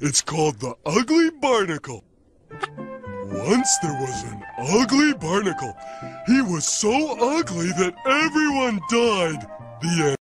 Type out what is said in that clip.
It's called the Ugly Barnacle. Once there was an ugly barnacle. He was so ugly that everyone died. The end.